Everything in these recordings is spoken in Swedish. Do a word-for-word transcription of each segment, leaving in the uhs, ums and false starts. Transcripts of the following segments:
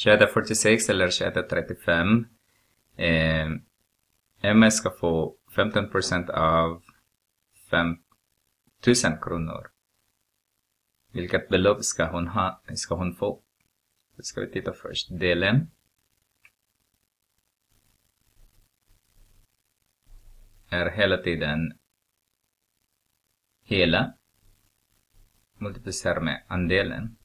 tjugoett fyrtiosex eller tjugoett trettiofem. Eh, M S ska få femton procent av fem tusen kronor. Vilket belopp ska hon ha? Ska hon få? Då ska vi titta först. Delen är hela tiden hela multiplicerar med andelen.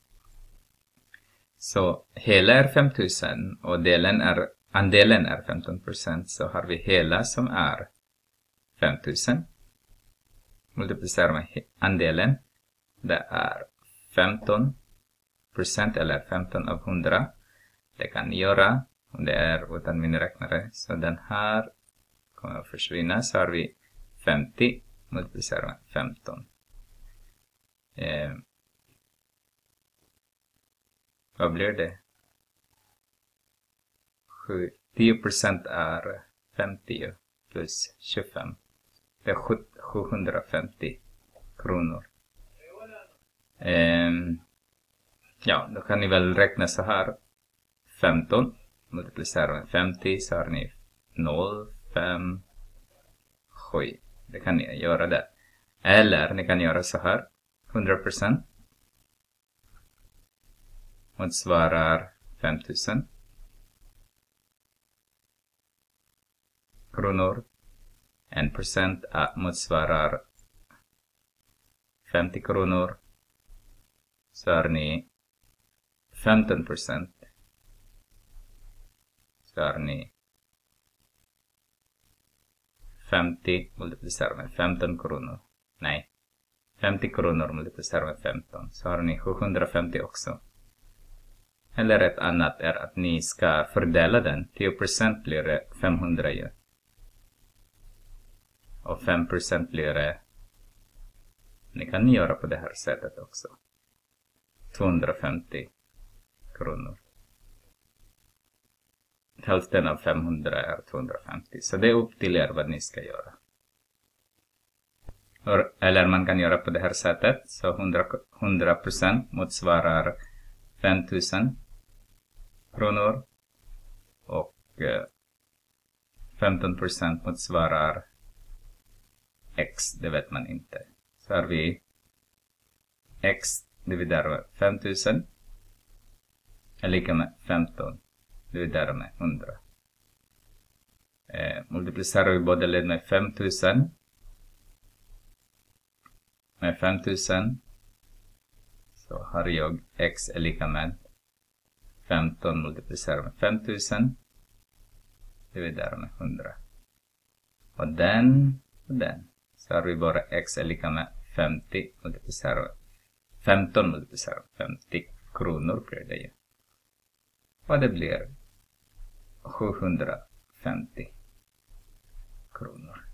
Så hela är fem tusen och delen är, andelen är femton procent. Så har vi hela som är fem tusen. Multiplicerar med andelen. Det är femton procent eller femton av hundra. Det kan ni göra om det är utan miniräknare. Så den här kommer att försvinna. Så har vi femtio multiplicerar med femton. Eh, vad blir det? tio procent är femtio plus tjugofem. Det är sjuhundrafemtio kronor. Eh, ja, då kan ni väl räkna så här. femton multiplicerar med femtio så har ni noll, fem, sju. Det kan ni göra det. Eller ni kan göra så här. hundra procent motsvarar fem tusen kronor. en procent motsvarar femtio kronor. Så har ni femton procent. Så har ni femtio multiplicerar med femton kronor. Nej. femtio kronor multiplicerar med femton. Så har ni sjuhundrafemtio också. Eller ett annat är att ni ska fördela den. tio procent blir det femhundra ju. Och fem procent blir det. Ni kan göra på det här sättet också. tvåhundrafemtio kronor. Hälften av femhundra är tvåhundrafemtio. Så det är upp till er vad ni ska göra. Eller man kan göra på det här sättet. Så hundra procent motsvarar fem tusen kronor. Och femton procent motsvarar X. Det vet man inte. Så har vi X dividerar med fem tusen. Är lika med femton. Dividerar med hundra. Eh, multiplicerar vi båda led med fem tusen. Med fem tusen. Så har jag X är lika med femton multiplicerar med fem tusen. Dividerar med hundra. Och den och den. Så har vi bara X är lika med femtio multiplicerar med femton multiplicerar med femtio kronor blir det ju. Och det blir sjuhundrafemtio kronor.